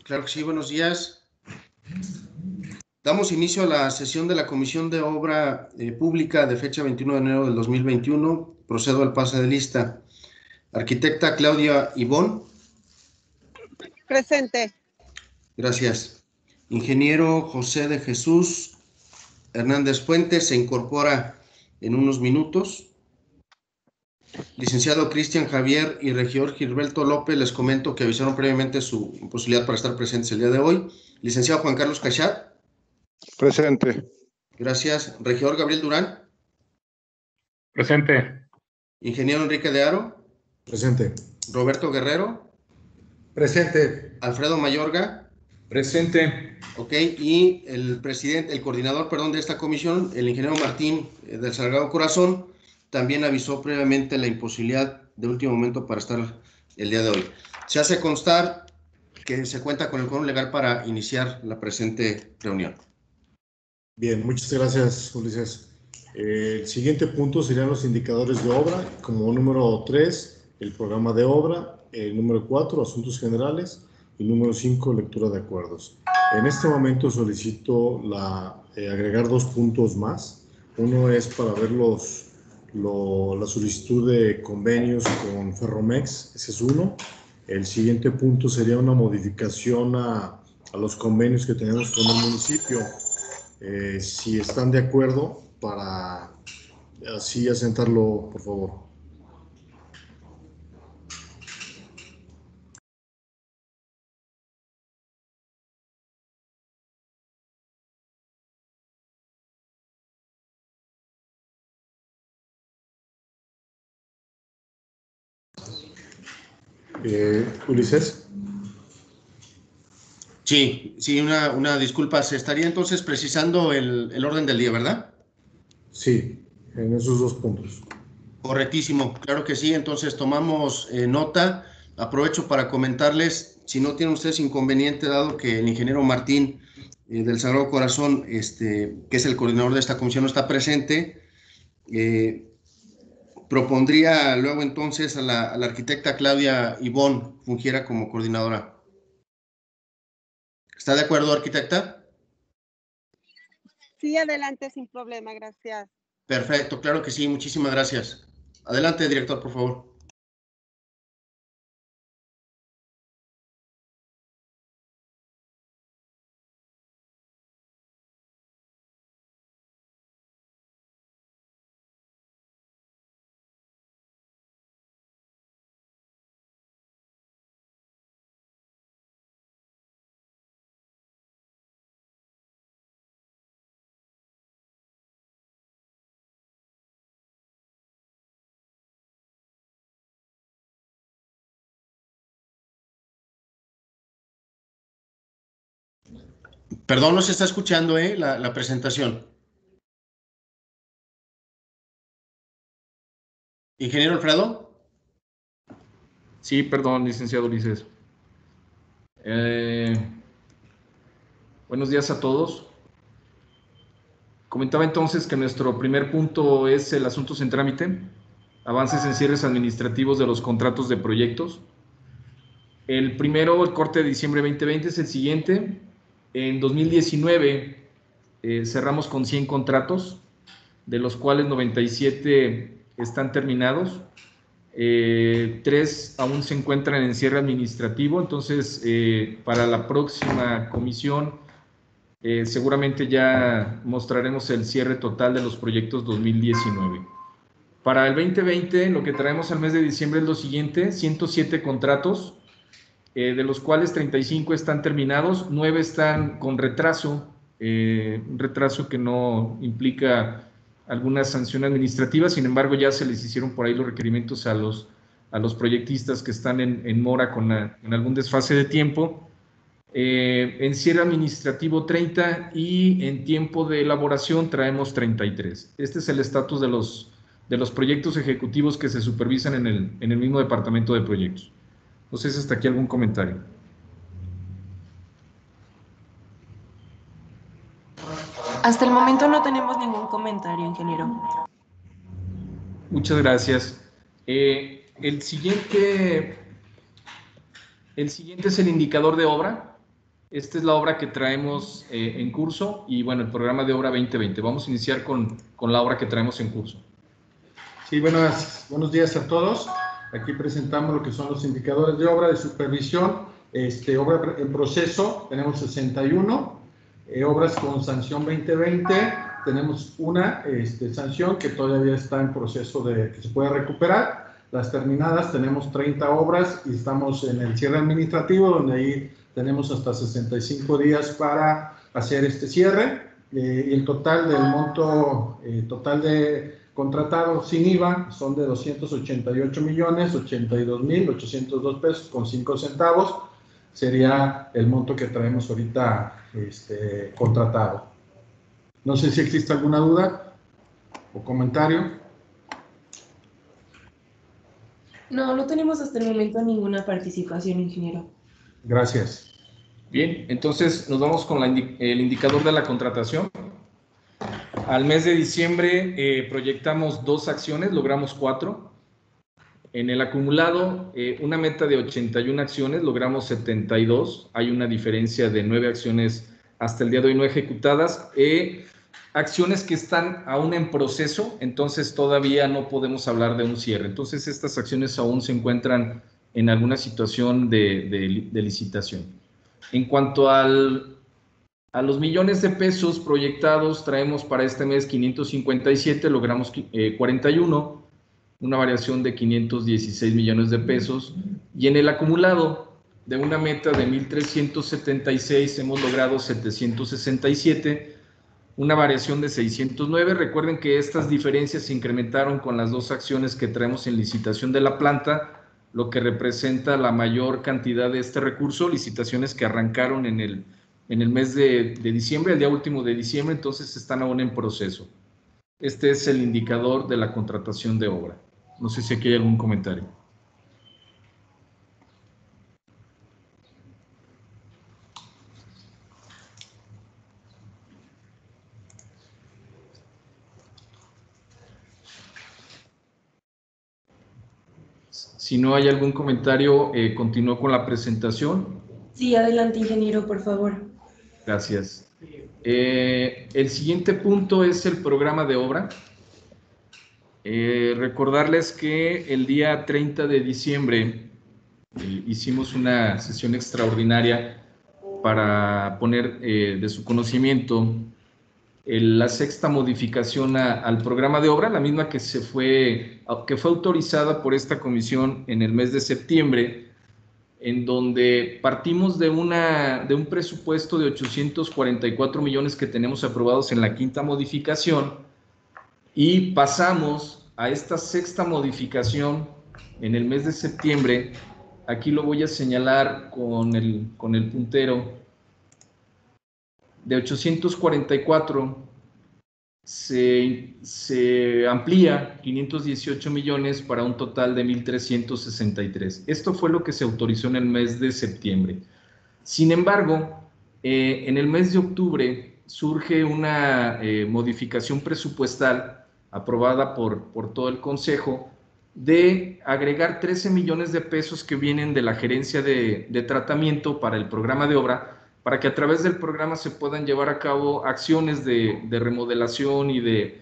Claro que sí, buenos días. Damos inicio a la sesión de la Comisión de Obra Pública de fecha 21 de enero del 2021. Procedo al pase de lista. Arquitecta Claudia Ivón. Presente. Gracias. Ingeniero José de Jesús Hernández Fuentes se incorpora en unos minutos. Licenciado Cristian Javier y regidor Gilberto López, les comento que avisaron previamente su imposibilidad para estar presentes el día de hoy. Licenciado Juan Carlos Cachat. Presente. Gracias. Regidor Gabriel Durán. Presente. Ingeniero Enrique de Haro. Presente. Roberto Guerrero. Presente. Alfredo Mayorga. Presente. Ok, y el coordinador, de esta comisión, el ingeniero Martín del Sagrado Corazón, también avisó previamente la imposibilidad de último momento para estar el día de hoy. Se hace constar que se cuenta con el quórum legal para iniciar la presente reunión. Bien, muchas gracias, Ulises. El siguiente punto serían los indicadores de obra, como número 3, el programa de obra, el número 4, asuntos generales, y número 5, lectura de acuerdos. En este momento solicito agregar 2 puntos más. Uno es para ver la solicitud de convenios con Ferromex, ese es uno. El siguiente punto sería una modificación a los convenios que tenemos con el municipio. Si están de acuerdo, para así asentarlo, por favor. Ulises. Sí, una disculpa. Se estaría entonces precisando el orden del día, ¿verdad? Sí, en esos 2 puntos. Correctísimo, claro que sí. Entonces tomamos nota. Aprovecho para comentarles, si no tienen ustedes inconveniente, dado que el ingeniero Martín del Sagrado Corazón, que es el coordinador de esta comisión, no está presente, propondría luego entonces a la arquitecta Claudia Ivón fungiera como coordinadora. ¿Está de acuerdo, arquitecta? Sí, adelante, sin problema, gracias. Perfecto, claro que sí, muchísimas gracias. Adelante, director, por favor. Perdón, no se está escuchando la presentación. Ingeniero Alfredo. Sí, perdón, licenciado Ulises. Buenos días a todos. Comentaba entonces que nuestro primer punto es el asuntos en trámite, avances en cierres administrativos de los contratos de proyectos. El primero, el corte de diciembre 2020, es el siguiente. En 2019 cerramos con 100 contratos, de los cuales 97 están terminados. 3 aún se encuentran en cierre administrativo. Entonces, para la próxima comisión, seguramente ya mostraremos el cierre total de los proyectos 2019. Para el 2020, lo que traemos al mes de diciembre es lo siguiente: 107 contratos, de los cuales 35 están terminados, 9 están con retraso, un retraso que no implica alguna sanción administrativa. Sin embargo, ya se les hicieron por ahí los requerimientos a los proyectistas que están en mora en algún desfase de tiempo. En cierre administrativo 30 y en tiempo de elaboración traemos 33. Este es el estatus de los proyectos ejecutivos que se supervisan en el mismo departamento de proyectos. No sé si hasta aquí algún comentario. Hasta el momento no tenemos ningún comentario, ingeniero. Muchas gracias. El siguiente es el indicador de obra. Esta es la obra que traemos en curso y bueno, el programa de obra 2020. Vamos a iniciar con la obra que traemos en curso. Sí, buenos días a todos. Aquí presentamos lo que son los indicadores de obra de supervisión. Obra en proceso, tenemos 61. Obras con sanción 2020, tenemos una sanción que todavía está en proceso de que se pueda recuperar. Las terminadas, tenemos 30 obras y estamos en el cierre administrativo, donde ahí tenemos hasta 65 días para hacer este cierre. Y el total del monto total de contratado sin IVA son de 288.082.802 pesos con 5 centavos. Sería el monto que traemos ahorita contratado. No sé si existe alguna duda o comentario. No tenemos hasta el momento ninguna participación, ingeniero. Gracias. Bien, entonces nos vamos con el indicador de la contratación. Al mes de diciembre proyectamos 2 acciones, logramos 4. En el acumulado, una meta de 81 acciones, logramos 72. Hay una diferencia de 9 acciones hasta el día de hoy no ejecutadas. Acciones que están aún en proceso, entonces todavía no podemos hablar de un cierre. Entonces estas acciones aún se encuentran en alguna situación de licitación. En cuanto a los millones de pesos proyectados, traemos para este mes 557, logramos 41. Una variación de 516 millones de pesos, y en el acumulado de una meta de 1,376 hemos logrado 767, una variación de 609. Recuerden que estas diferencias se incrementaron con las 2 acciones que traemos en licitación de la planta, lo que representa la mayor cantidad de este recurso, licitaciones que arrancaron en el mes de diciembre, el día último de diciembre, entonces están aún en proceso. Este es el indicador de la contratación de obra. No sé si aquí hay algún comentario. Si no hay algún comentario, continúo con la presentación. Sí, adelante, ingeniero, por favor. Gracias. El siguiente punto es el programa de obra. Recordarles que el día 30 de diciembre hicimos una sesión extraordinaria para poner de su conocimiento la 6ª modificación al programa de obra, la misma que fue autorizada por esta comisión en el mes de septiembre, en donde partimos de un presupuesto de 844 millones que tenemos aprobados en la 5ª modificación, y pasamos a esta 6ª modificación en el mes de septiembre. Aquí lo voy a señalar con el puntero. De 844 se amplía 518 millones para un total de 1,363. Esto fue lo que se autorizó en el mes de septiembre. Sin embargo, en el mes de octubre surge una modificación presupuestal aprobada por todo el Consejo, de agregar 13 millones de pesos que vienen de la gerencia de tratamiento para el programa de obra, para que a través del programa se puedan llevar a cabo acciones de remodelación y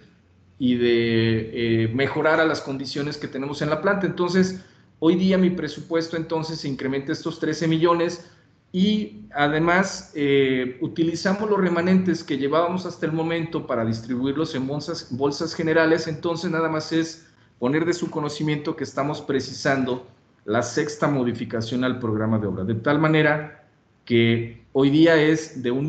de mejorar a las condiciones que tenemos en la planta. Entonces, hoy día mi presupuesto entonces se incrementa estos 13 millones, y además utilizamos los remanentes que llevábamos hasta el momento para distribuirlos en bolsas generales. Entonces nada más es poner de su conocimiento que estamos precisando la 6ª modificación al programa de obra, de tal manera que hoy día es de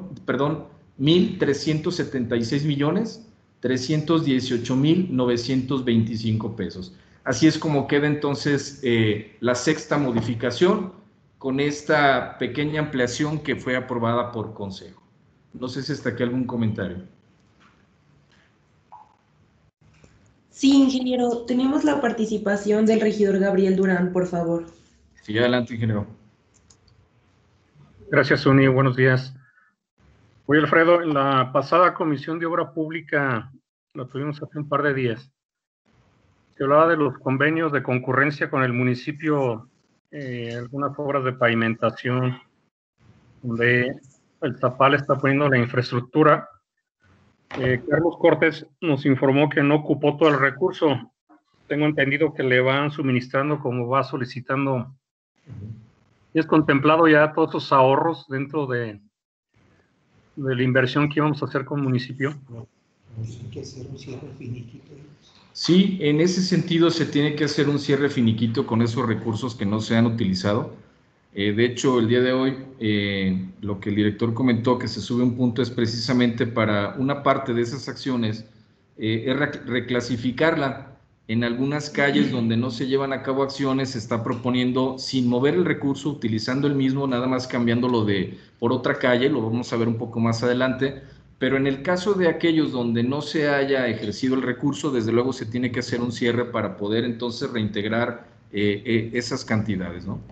1,376,318,925 pesos. Así es como queda entonces la 6ª modificación, con esta pequeña ampliación que fue aprobada por Consejo. No sé si hasta aquí algún comentario. Sí, ingeniero, tenemos la participación del regidor Gabriel Durán, por favor. Sí, adelante, ingeniero. Gracias, Uni. Buenos días. Oye, Alfredo, en la pasada Comisión de Obra Pública, la tuvimos hace un par de días, se hablaba de los convenios de concurrencia con el municipio, algunas obras de pavimentación. donde el Zapal está poniendo la infraestructura. Carlos Cortés nos informó que no ocupó todo el recurso. Tengo entendido que le van suministrando como va solicitando. ¿Y es contemplado ya todos esos ahorros dentro de la inversión que íbamos a hacer con el municipio? Hay que hacer un cierre finiquito. Sí, en ese sentido se tiene que hacer un cierre finiquito con esos recursos que no se han utilizado. De hecho, el día de hoy, lo que el director comentó, que se sube un punto, es precisamente para una parte de esas acciones, es reclasificarla. En algunas calles donde no se llevan a cabo acciones, se está proponiendo, sin mover el recurso, utilizando el mismo, nada más cambiándolo por otra calle, lo vamos a ver un poco más adelante, pero en el caso de aquellos donde no se haya ejercido el recurso, desde luego se tiene que hacer un cierre para poder entonces reintegrar esas cantidades, ¿no?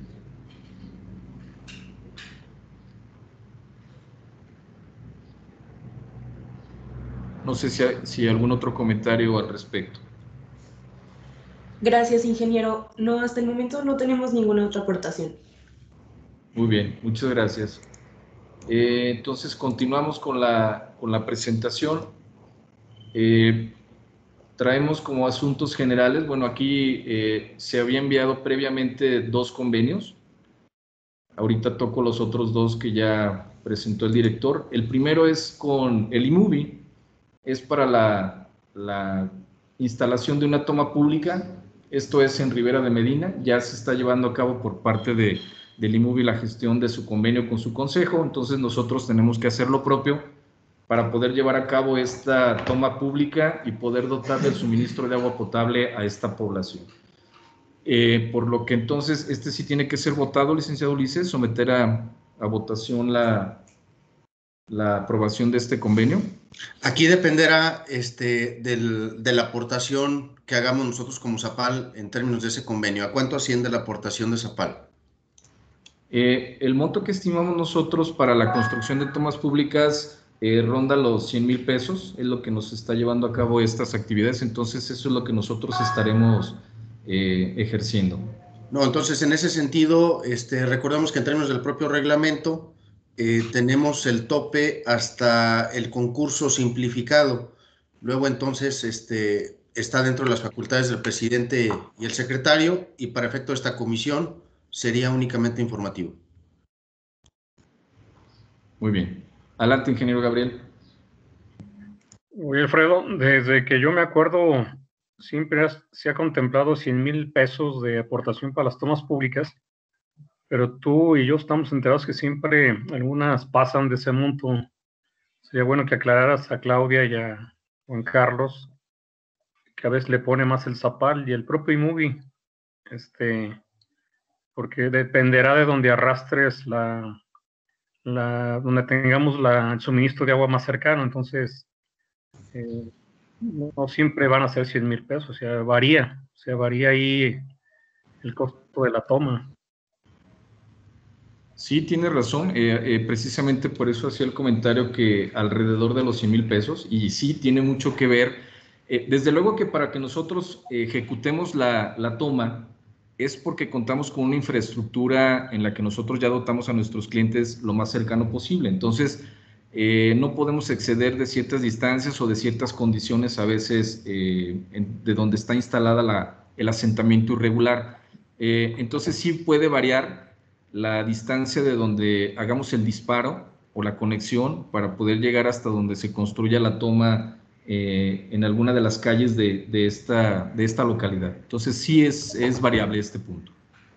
No sé si hay algún otro comentario al respecto. Gracias, ingeniero. No, hasta el momento no tenemos ninguna otra aportación. Muy bien, muchas gracias. Entonces continuamos con la presentación. Traemos como asuntos generales, bueno, aquí se había enviado previamente 2 convenios. Ahorita toco los otros 2 que ya presentó el director. El primero es con el IMUBI, es para la instalación de una toma pública. Esto es en Rivera de Medina, ya se está llevando a cabo por parte del IMUBI la gestión de su convenio con su consejo, entonces nosotros tenemos que hacer lo propio para poder llevar a cabo esta toma pública y poder dotar del suministro de agua potable a esta población. Por lo que entonces este sí tiene que ser votado, licenciado Ulises, someter a votación la aprobación de este convenio. Aquí dependerá de la aportación que hagamos nosotros como Zapal en términos de ese convenio. ¿A cuánto asciende la aportación de Zapal? El monto que estimamos nosotros para la construcción de tomas públicas ronda los 100,000 pesos, es lo que nos está llevando a cabo estas actividades, entonces eso es lo que nosotros estaremos ejerciendo. No, entonces en ese sentido, recordemos que en términos del propio reglamento, tenemos el tope hasta el concurso simplificado. Luego entonces está dentro de las facultades del presidente y el secretario, y para efecto de esta comisión sería únicamente informativo. Muy bien. Adelante, ingeniero Gabriel. Oye, Alfredo, desde que yo me acuerdo, siempre se ha contemplado 100,000 pesos de aportación para las tomas públicas, pero tú y yo estamos enterados que siempre algunas pasan de ese monto. Sería bueno que aclararas a Claudia y a Juan Carlos, que a veces le pone más el Zapal y el propio IMUBI, porque dependerá de donde arrastres donde tengamos el suministro de agua más cercano, entonces no siempre van a ser 100,000 pesos, o sea, varía ahí el costo de la toma. Sí, tiene razón, precisamente por eso hacía el comentario que alrededor de los 100,000 pesos, y sí, tiene mucho que ver. Desde luego que para que nosotros ejecutemos la toma, es porque contamos con una infraestructura en la que nosotros ya dotamos a nuestros clientes lo más cercano posible. Entonces, no podemos exceder de ciertas distancias o de ciertas condiciones a veces de donde está instalada el asentamiento irregular. Entonces, sí puede variar la distancia de donde hagamos el disparo o la conexión para poder llegar hasta donde se construya la toma en alguna de las calles de esta localidad. Entonces sí es variable este punto.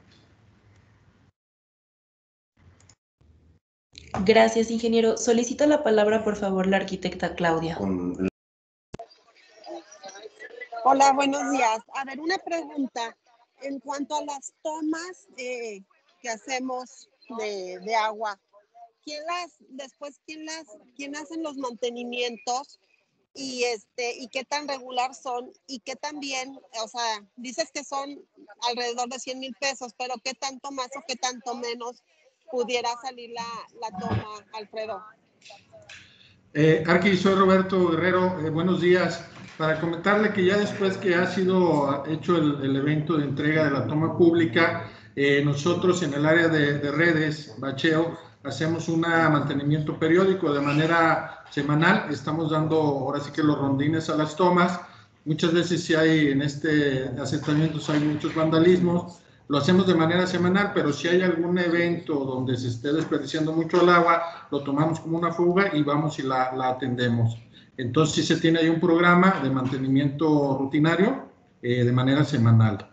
Gracias, ingeniero. Solicito la palabra, por favor, la arquitecta Claudia. Hola, buenos días. A ver, una pregunta. En cuanto a las tomas que hacemos de agua, ¿quién hacen los mantenimientos? Y qué tan regular son, y qué tan bien, o sea, dices que son alrededor de 100,000 pesos, pero qué tanto más o qué tanto menos pudiera salir la toma, Alfredo. Arqui, soy Roberto Guerrero, buenos días. Para comentarle que ya después que ha sido hecho el evento de entrega de la toma pública, nosotros en el área de redes, bacheo, hacemos un mantenimiento periódico de manera semanal. Estamos dando ahora sí que los rondines a las tomas. Muchas veces si hay en asentamientos hay muchos vandalismos, lo hacemos de manera semanal, pero si hay algún evento donde se esté desperdiciando mucho el agua, lo tomamos como una fuga y vamos y la atendemos. Entonces sí se tiene ahí un programa de mantenimiento rutinario de manera semanal.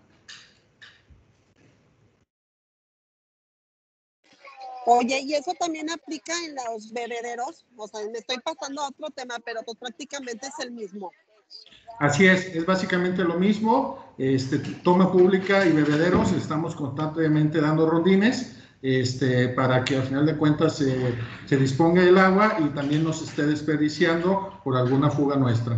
Oye, ¿y eso también aplica en los bebederos? O sea, me estoy pasando a otro tema, pero pues prácticamente es el mismo. Así es básicamente lo mismo. Toma pública y bebederos, estamos constantemente dando rondines para que al final de cuentas se disponga el agua y también no se esté desperdiciando por alguna fuga nuestra.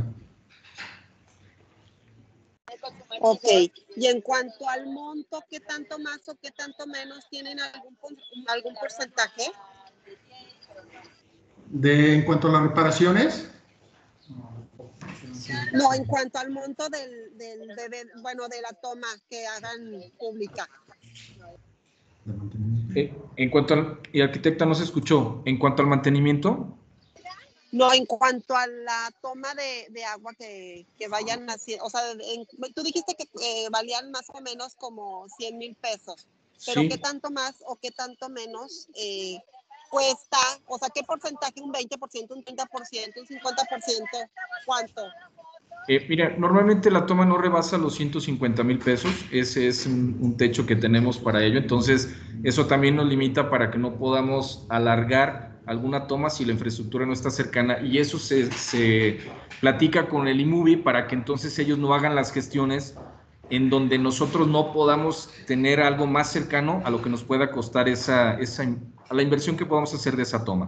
Ok, y en cuanto al monto, ¿qué tanto más o qué tanto menos tienen algún porcentaje? En cuanto a las reparaciones. No, en cuanto al monto de la toma que hagan pública. En cuanto al, y arquitecta, no se escuchó, en cuanto al mantenimiento. No, en cuanto a la toma de agua que vayan haciendo, o sea, tú dijiste que valían más o menos como 100,000 pesos, pero Sí. ¿qué tanto más o qué tanto menos cuesta? O sea, ¿qué porcentaje? ¿Un 20%, un 30%, un 50%? ¿Cuánto? Mira, normalmente la toma no rebasa los 150,000 pesos, ese es un techo que tenemos para ello, entonces eso también nos limita para que no podamos alargar alguna toma si la infraestructura no está cercana, y eso se platica con el IMUBI para que entonces ellos no hagan las gestiones en donde nosotros no podamos tener algo más cercano a lo que nos pueda costar a la inversión que podamos hacer de esa toma.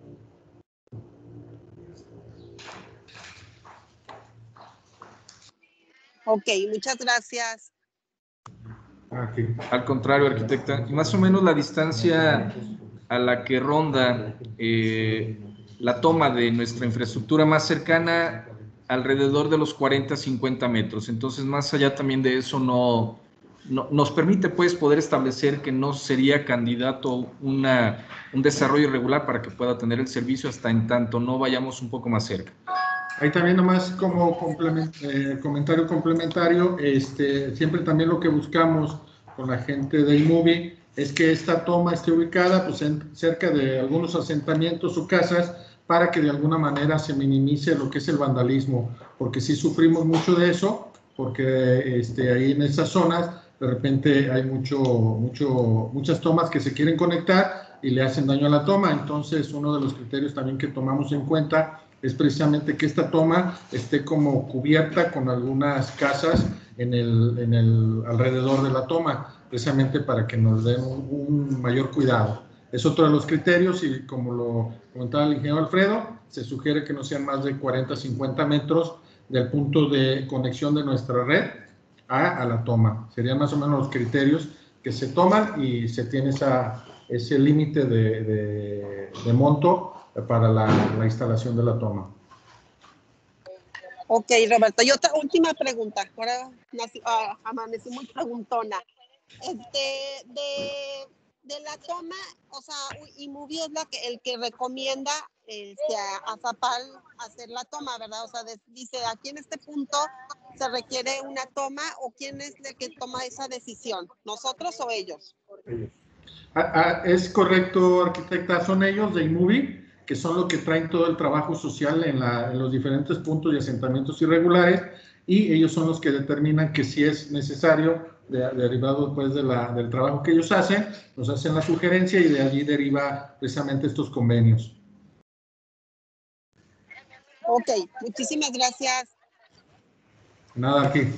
Ok, muchas gracias. Okay. Al contrario, arquitecta, más o menos la distancia a la que ronda la toma de nuestra infraestructura más cercana, alrededor de los 40-50 metros. Entonces, más allá también de eso, no nos permite pues poder establecer que no sería candidato un desarrollo irregular para que pueda tener el servicio hasta en tanto no vayamos un poco más cerca. Ahí también nomás como comentario complementario, siempre también lo que buscamos con la gente de IMUBI es que esta toma esté ubicada pues, cerca de algunos asentamientos o casas para que de alguna manera se minimice lo que es el vandalismo, porque sí sufrimos mucho de eso, porque ahí en esas zonas de repente hay muchas tomas que se quieren conectar y le hacen daño a la toma. Entonces uno de los criterios también que tomamos en cuenta es precisamente que esta toma esté como cubierta con algunas casas en el alrededor de la toma, precisamente para que nos den un mayor cuidado. Es otro de los criterios y como lo comentaba el ingeniero Alfredo, se sugiere que no sean más de 40-50 metros del punto de conexión de nuestra red a la toma. Serían más o menos los criterios que se toman y se tiene ese límite de monto para la instalación de la toma. Ok, Roberto, y otra última pregunta. Ahora amanecí muy preguntona. De la toma, o sea, IMUBI es el que recomienda a Zapal hacer la toma, ¿verdad? O sea, dice, aquí en este punto se requiere una toma, o ¿quién es el que toma esa decisión? ¿Nosotros o ellos? Es correcto, arquitecta, son ellos de IMUBI, que son los que traen todo el trabajo social en los diferentes puntos y asentamientos irregulares, y ellos son los que determinan que si es necesario, derivado pues del trabajo que ellos hacen, nos hacen la sugerencia y de allí deriva precisamente estos convenios. Ok, muchísimas gracias. Nada, aquí.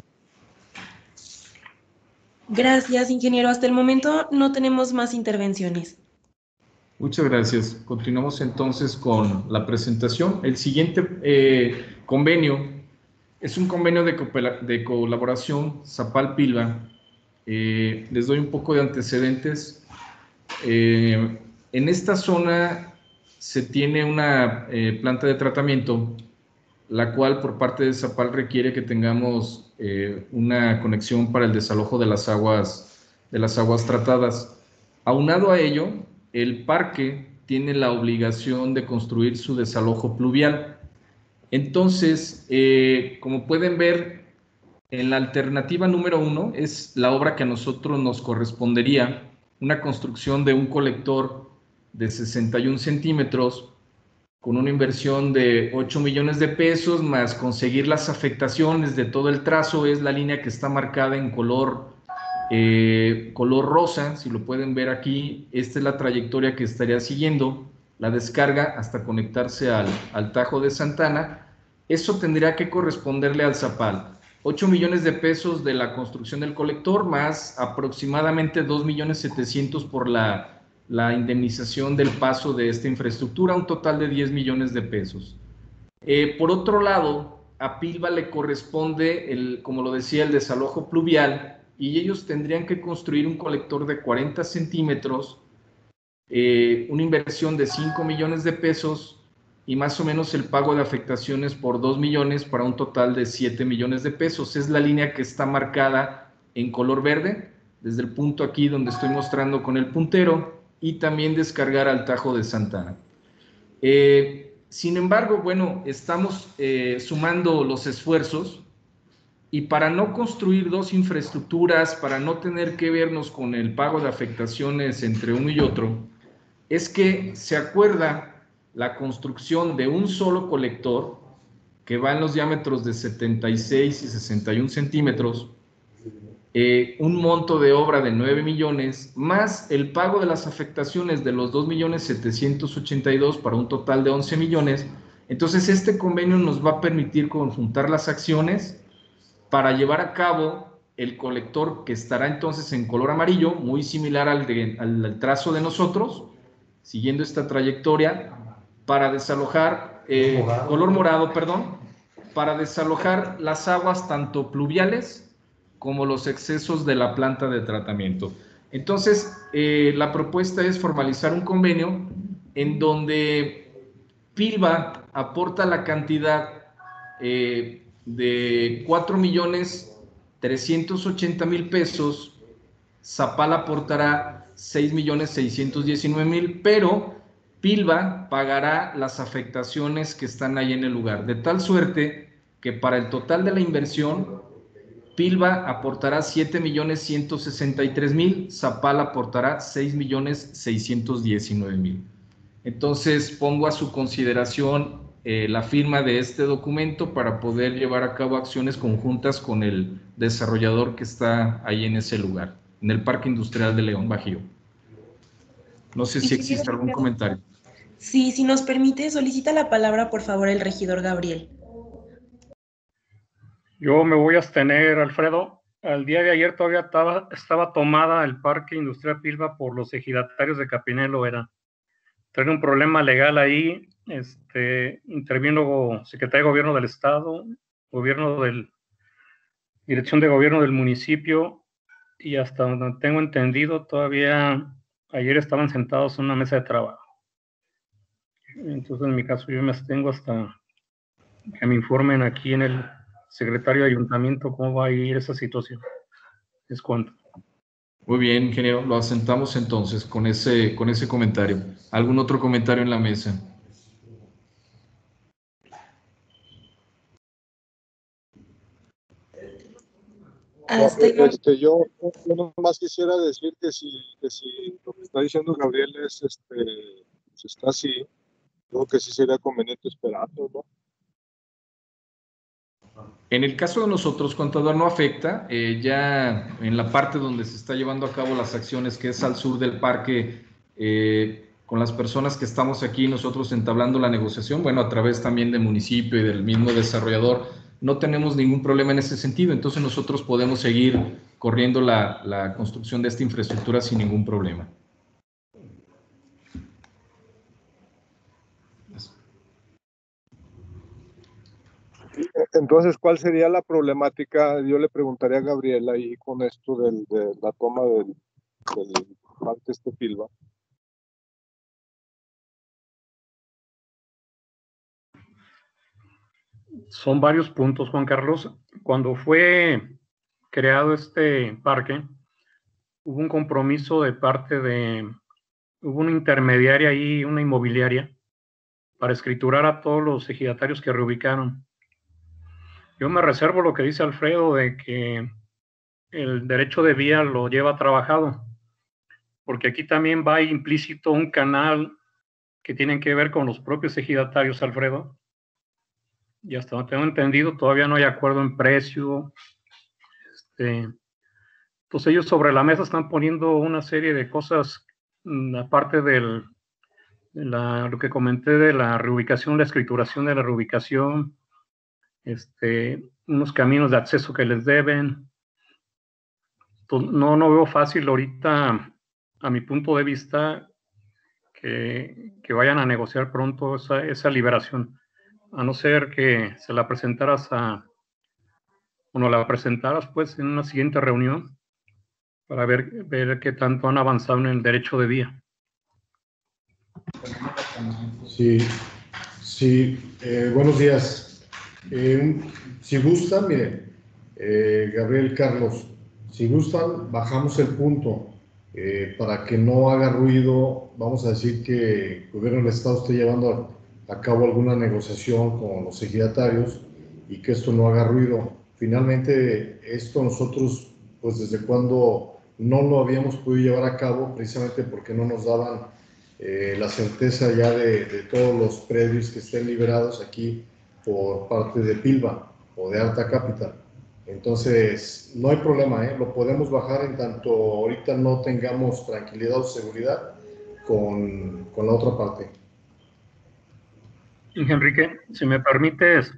Gracias, ingeniero. Hasta el momento no tenemos más intervenciones. Muchas gracias. Continuamos entonces con la presentación. El siguiente convenio es un convenio de colaboración Zapal-Pilva. Les doy un poco de antecedentes. En esta zona se tiene una planta de tratamiento, la cual por parte de Zapal requiere que tengamos una conexión para el desalojo de las aguas tratadas. Aunado a ello, el parque tiene la obligación de construir su desalojo pluvial. Entonces, como pueden ver, en la alternativa número 1 es la obra que a nosotros nos correspondería, una construcción de un colector de 61 centímetros con una inversión de 8 millones de pesos, más conseguir las afectaciones de todo el trazo. Es la línea que está marcada en color rosa, si lo pueden ver aquí. Esta es la trayectoria que estaría siguiendo la descarga hasta conectarse al Tajo de Santana. Eso tendría que corresponderle al Zapal. 8 millones de pesos de la construcción del colector, más aproximadamente 2.700.000 por la indemnización del paso de esta infraestructura, un total de 10 millones de pesos. Por otro lado, a Pilva le corresponde, como lo decía, el desalojo pluvial, y ellos tendrían que construir un colector de 40 centímetros, una inversión de 5 millones de pesos, y más o menos el pago de afectaciones por 2 millones para un total de 7 millones de pesos. Es la línea que está marcada en color verde, desde el punto aquí donde estoy mostrando con el puntero, y también descargar al Tajo de Santana. Sin embargo, bueno, estamos sumando los esfuerzos, y para no construir dos infraestructuras, para no tener que vernos con el pago de afectaciones entre uno y otro, es que se acuerda la construcción de un solo colector que va en los diámetros de 76 y 61 centímetros, un monto de obra de 9 millones, más el pago de las afectaciones de los 2.782.000 para un total de 11 millones. Entonces, este convenio nos va a permitir conjuntar las acciones para llevar a cabo el colector, que estará entonces en color amarillo, muy similar al trazo de nosotros, siguiendo esta trayectoria, para desalojar, color morado, perdón, para desalojar las aguas tanto pluviales como los excesos de la planta de tratamiento. Entonces, la propuesta es formalizar un convenio en donde Pilva aporta la cantidad de 4.380.000 pesos, Zapal aportará 6.619.000, pero Pilva pagará las afectaciones que están ahí en el lugar, de tal suerte que para el total de la inversión, Pilva aportará 7.163.000, Zapal aportará 6.619.000. Entonces, pongo a su consideración la firma de este documento para poder llevar a cabo acciones conjuntas con el desarrollador que está ahí en ese lugar, en el Parque Industrial de León Bajío. No sé si existe algún comentario. Sí, si nos permite, solicita la palabra, por favor, el regidor Gabriel. Yo me voy a abstener, Alfredo. Al día de ayer todavía estaba tomada el Parque Industrial Pilva por los ejidatarios de Capinelo. Trae un problema legal ahí. Intervino Secretaría de Gobierno del Estado, Dirección de Gobierno del municipio, y hasta donde tengo entendido, todavía ayer estaban sentados en una mesa de trabajo. Entonces, en mi caso, yo me abstengo hasta que me informen aquí en el secretario de ayuntamiento cómo va a ir esa situación. Es cuanto. Muy bien, ingeniero, lo asentamos entonces con ese comentario. ¿Algún otro comentario en la mesa? Yo nomás quisiera decir que si lo que está diciendo Gabriel si está así, creo que sí sería conveniente esperarlo, ¿no? En el caso de nosotros, contador, no afecta. Ya en la parte donde se está llevando a cabo las acciones, que es al sur del parque, con las personas que estamos aquí, nosotros entablando la negociación, bueno, a través también del municipio y del mismo desarrollador, no tenemos ningún problema en ese sentido. Entonces nosotros podemos seguir corriendo la construcción de esta infraestructura sin ningún problema. Entonces, ¿cuál sería la problemática? Yo le preguntaría a Gabriel ahí con esto de la toma del parque Pilva. Son varios puntos, Juan Carlos. Cuando fue creado este parque, hubo un compromiso de parte de hubo una intermediaria ahí, una inmobiliaria, para escriturar a todos los ejidatarios que reubicaron. Yo me reservo lo que dice Alfredo de que el derecho de vía lo lleva trabajado, porque aquí también va implícito un canal que tiene que ver con los propios ejidatarios, Alfredo, y hasta donde tengo entendido todavía no hay acuerdo en precio. Entonces ellos sobre la mesa están poniendo una serie de cosas, aparte de lo que comenté de la reubicación, la escrituración de la reubicación, unos caminos de acceso que les deben. Entonces, no veo fácil ahorita, a mi punto de vista, que vayan a negociar pronto esa liberación, a no ser que se la presentaras la presentaras pues en una siguiente reunión para ver qué tanto han avanzado en el derecho de vía. Sí, buenos días. Si gustan, miren, Gabriel, Carlos, si gustan, bajamos el punto para que no haga ruido. Vamos a decir que el gobierno del Estado esté llevando a cabo alguna negociación con los ejidatarios y que esto no haga ruido. Finalmente, esto nosotros, pues desde cuando no lo habíamos podido llevar a cabo, precisamente porque no nos daban la certeza ya de todos los predios que estén liberados aquí por parte de Pilva o de Arta Capital. Entonces, no hay problema, lo podemos bajar en tanto ahorita no tengamos tranquilidad o seguridad con la otra parte. Enrique, si me permites,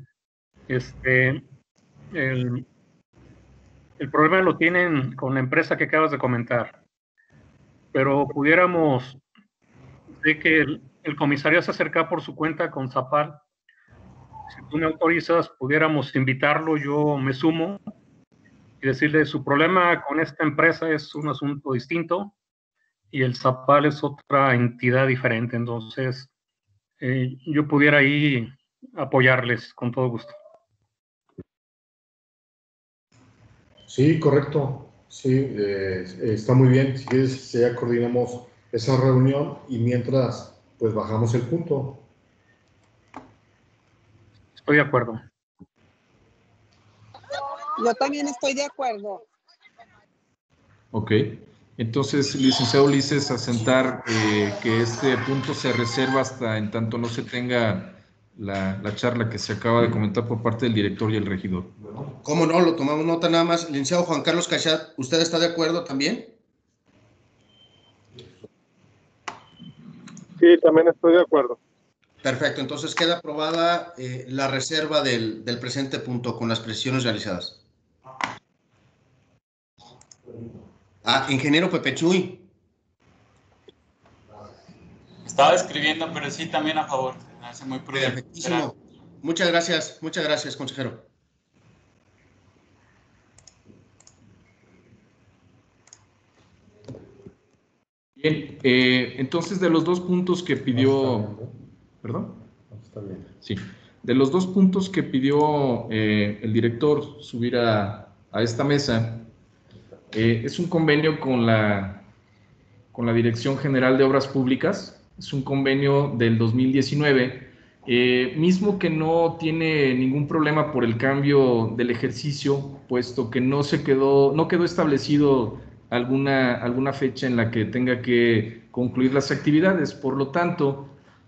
el problema lo tienen con la empresa que acabas de comentar, pero pudiéramos, sé que el comisario se acerca por su cuenta con Zapal. Si tú me autorizas, pudiéramos invitarlo, yo me sumo y decirle, su problema con esta empresa es un asunto distinto y el Zapal es otra entidad diferente. Entonces, yo pudiera ahí apoyarles con todo gusto. Sí, correcto. Sí, está muy bien. Si quieres, ya coordinamos esa reunión y mientras, pues bajamos el punto. Estoy de acuerdo. Yo también estoy de acuerdo. Ok. Entonces, licenciado Ulises, asentar que este punto se reserva hasta en tanto no se tenga la charla que se acaba de comentar por parte del director y el regidor. ¿Cómo no? Lo tomamos nota nada más. Licenciado Juan Carlos Cachat, ¿usted está de acuerdo también? Sí, también estoy de acuerdo. Perfecto, entonces queda aprobada la reserva del presente punto con las precisiones realizadas. Ingeniero Pepe Chuy. Estaba escribiendo, pero sí, también a favor. Me hace muy prudente. Perfectísimo. Muchas gracias, consejero. Bien, entonces de los dos puntos que pidió... ¿Perdón? Está bien. Sí, de los dos puntos que pidió el director subir a esta mesa, es un convenio con la Dirección General de Obras Públicas, es un convenio del 2019, mismo que no tiene ningún problema por el cambio del ejercicio, puesto que no quedó establecido alguna fecha en la que tenga que concluir las actividades. Por lo tanto,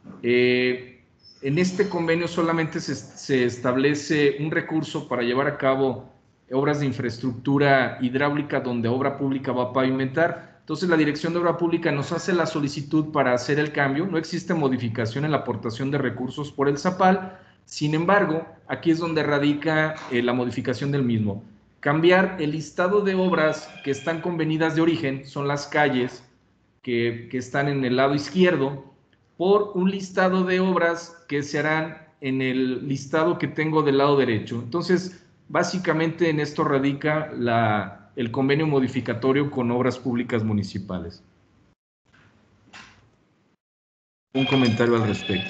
en este convenio solamente se establece un recurso para llevar a cabo obras de infraestructura hidráulica donde obra pública va a pavimentar. Entonces la Dirección de Obra Pública nos hace la solicitud para hacer el cambio. No existe modificación en la aportación de recursos por el Zapal. Sin embargo, aquí es donde radica la modificación del mismo. Cambiar el listado de obras que están convenidas de origen, son las calles que están en el lado izquierdo, por un listado de obras que se harán en el listado que tengo del lado derecho. Entonces, básicamente en esto radica el convenio modificatorio con obras públicas municipales. Un comentario al respecto.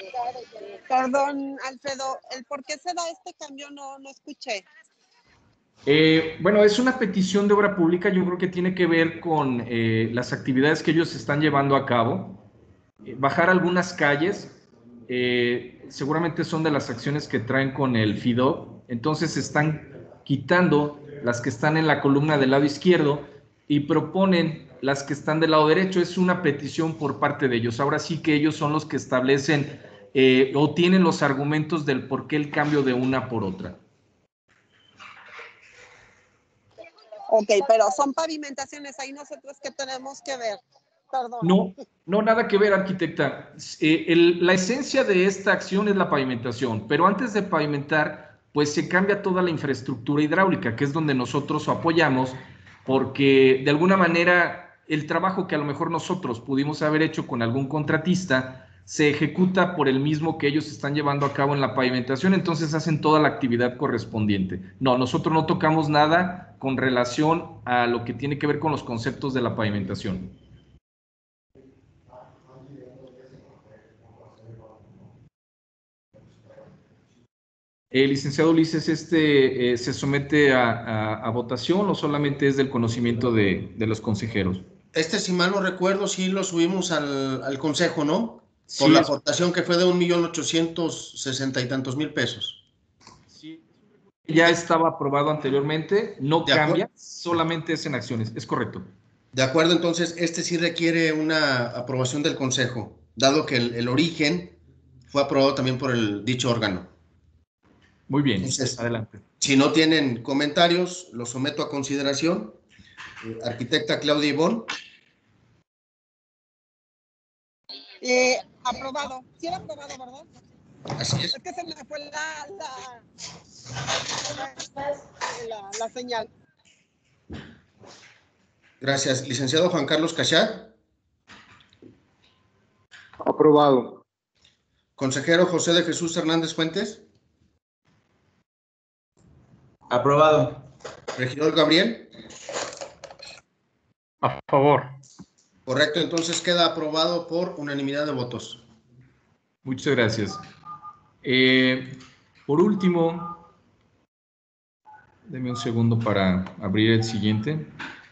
Perdón, Alfredo, ¿el por qué se da este cambio no escuché? Bueno, es una petición de obra pública, yo creo que tiene que ver con las actividades que ellos están llevando a cabo. Bajar algunas calles, seguramente son de las acciones que traen con el FIDO, entonces están quitando las que están en la columna del lado izquierdo y proponen las que están del lado derecho. Es una petición por parte de ellos. Ahora sí que ellos son los que establecen o tienen los argumentos del por qué el cambio de una por otra. Ok, pero son pavimentaciones, ahí nosotros qué tenemos que ver. Perdón. No, nada que ver, arquitecta. La esencia de esta acción es la pavimentación, pero antes de pavimentar, pues se cambia toda la infraestructura hidráulica, que es donde nosotros apoyamos, porque de alguna manera el trabajo que a lo mejor nosotros pudimos haber hecho con algún contratista se ejecuta por el mismo que ellos están llevando a cabo en la pavimentación, entonces hacen toda la actividad correspondiente. No, nosotros no tocamos nada con relación a lo que tiene que ver con los conceptos de la pavimentación. Licenciado Ulises, ¿se somete a votación o solamente es del conocimiento de los consejeros? Si mal no recuerdo, sí lo subimos al consejo, ¿no? Sí, por la aportación que fue de 1.860.000 y tantos pesos. Sí, ya estaba aprobado anteriormente, no cambia, solamente es en acciones, es correcto. De acuerdo, entonces sí requiere una aprobación del consejo, dado que el origen fue aprobado también por el dicho órgano. Muy bien, entonces, adelante. Si no tienen comentarios, lo someto a consideración. Arquitecta Claudia Ivonne. Aprobado. Sí era aprobado, ¿verdad? Así es. Es que se me fue la señal. Gracias. Licenciado Juan Carlos Cachat. Aprobado. Consejero José de Jesús Hernández Fuentes. Aprobado. Regidor Gabriel. A favor. Correcto, entonces queda aprobado por unanimidad de votos. Muchas gracias. Por último, deme un segundo para abrir el siguiente.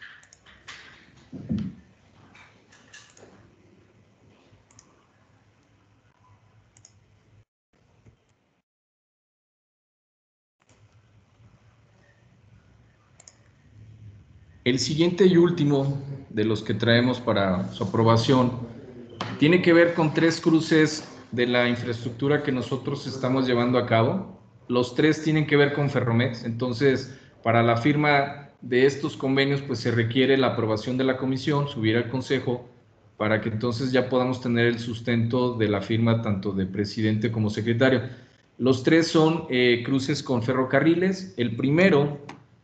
El siguiente y último de los que traemos para su aprobación tiene que ver con 3 cruces de la infraestructura que nosotros estamos llevando a cabo. Los 3 tienen que ver con Ferromex, entonces para la firma de estos convenios pues se requiere la aprobación de la comisión, subir al consejo para que entonces ya podamos tener el sustento de la firma tanto de presidente como secretario. Los 3 son cruces con ferrocarriles. El primero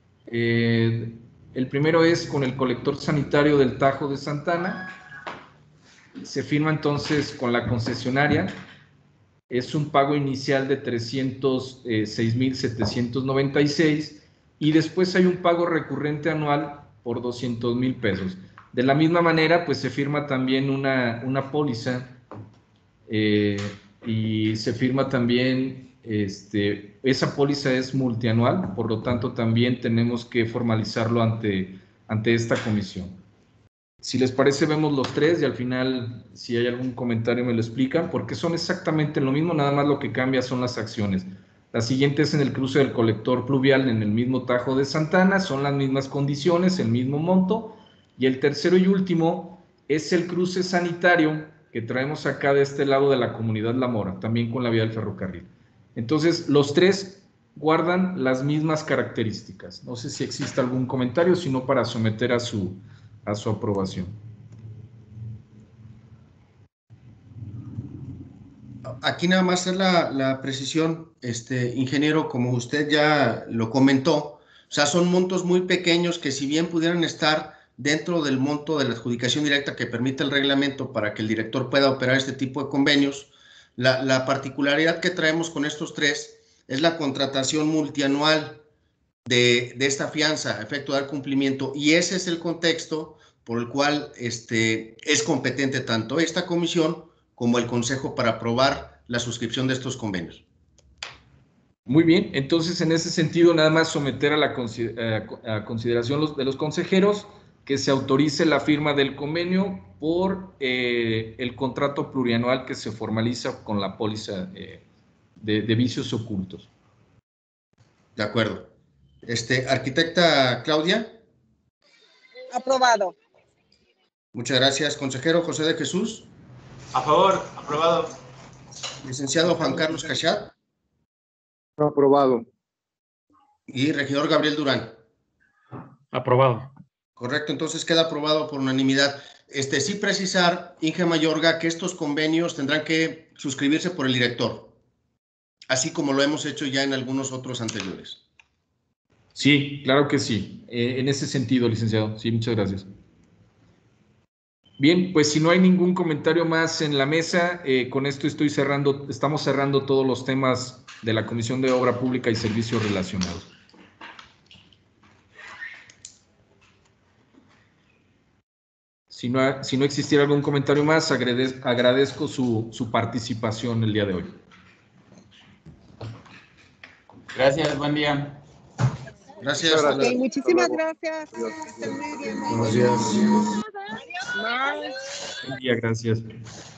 es con el colector sanitario del Tajo de Santana. Se firma entonces con la concesionaria. Es un pago inicial de 306,796 y después hay un pago recurrente anual por 200,000 pesos. De la misma manera, pues se firma también una póliza y se firma también, esa póliza es multianual, por lo tanto también tenemos que formalizarlo ante esta comisión. Si les parece, vemos los 3 y al final, si hay algún comentario, me lo explican, porque son exactamente lo mismo, nada más lo que cambia son las acciones. La siguiente es en el cruce del colector pluvial en el mismo Tajo de Santana, son las mismas condiciones, el mismo monto. Y el tercero y último es el cruce sanitario que traemos acá de este lado de la comunidad La Mora, también con la vía del ferrocarril. Entonces, los 3 guardan las mismas características. No sé si existe algún comentario, sino para someter a su aprobación. Aquí nada más es la precisión, ingeniero, como usted ya lo comentó, o sea, son montos muy pequeños que si bien pudieran estar dentro del monto de la adjudicación directa que permite el reglamento para que el director pueda operar este tipo de convenios, la particularidad que traemos con estos 3 es la contratación multianual de esta fianza a efecto de dar cumplimiento, y ese es el contexto por el cual es competente tanto esta comisión como el consejo para aprobar la suscripción de estos convenios. Muy bien, entonces en ese sentido nada más someter a la consideración de los consejeros que se autorice la firma del convenio por el contrato plurianual que se formaliza con la póliza de vicios ocultos. De acuerdo. Arquitecta Claudia. Aprobado. Muchas gracias. Consejero José de Jesús. A favor, aprobado. Licenciado Juan Carlos Cachat. Aprobado. Y regidor Gabriel Durán. Aprobado. Correcto, entonces queda aprobado por unanimidad. Sí precisar, Inge Mayorga, que estos convenios tendrán que suscribirse por el director, así como lo hemos hecho ya en algunos otros anteriores. Sí, claro que sí. En ese sentido, licenciado. Sí, muchas gracias. Bien, pues si no hay ningún comentario más en la mesa, con esto estamos cerrando todos los temas de la Comisión de Obra Pública y Servicios Relacionados. Si no existiera algún comentario más, agradezco su participación el día de hoy. Gracias, buen día. Gracias. Ok, muchísimas gracias. Que estén muy bien. Buenos días. Bye. Buen día, gracias.